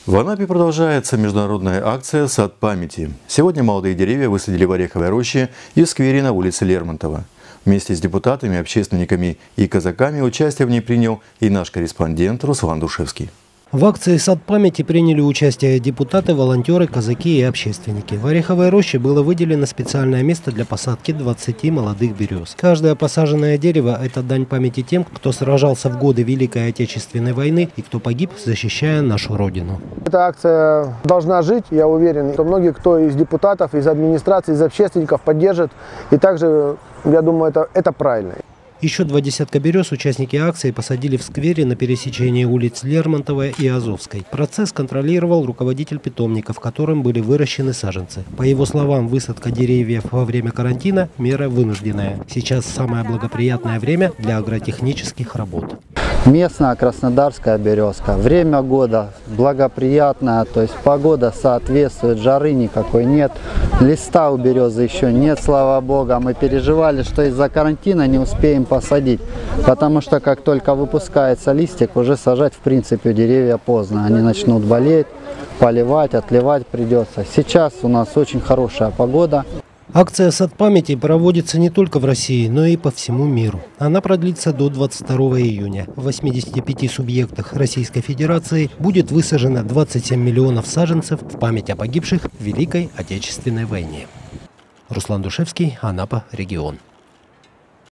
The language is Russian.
В Анапе продолжается международная акция «Сад памяти». Сегодня молодые деревья высадили в Ореховой роще и в сквере на улице Лермонтова. Вместе с депутатами, общественниками и казаками участие в ней принял и наш корреспондент Руслан Душевский. В акции «Сад памяти» приняли участие депутаты, волонтеры, казаки и общественники. В Ореховой роще было выделено специальное место для посадки 20 молодых берез. Каждое посаженное дерево – это дань памяти тем, кто сражался в годы Великой Отечественной войны и кто погиб, защищая нашу Родину. Эта акция должна жить, я уверен, что многие, кто из депутатов, из администрации, из общественников поддержит. И также, я думаю, это правильно. Еще 20 берез участники акции посадили в сквере на пересечении улиц Лермонтова и Азовской. Процесс контролировал руководитель питомников, которым были выращены саженцы. По его словам, высадка деревьев во время карантина – мера вынужденная. Сейчас самое благоприятное время для агротехнических работ. Местная краснодарская березка. Время года благоприятное, то есть погода соответствует, жары никакой нет. Листа у березы еще нет, слава богу. Мы переживали, что из-за карантина не успеем посадить, потому что как только выпускается листик, уже сажать в принципе деревья поздно. Они начнут болеть, поливать, отливать придется. Сейчас у нас очень хорошая погода. Акция «Сад памяти» проводится не только в России, но и по всему миру. Она продлится до 22 июня. В 85 субъектах Российской Федерации будет высажено 27 миллионов саженцев в память о погибших в Великой Отечественной войне. Руслан Душевский, Анапа, регион.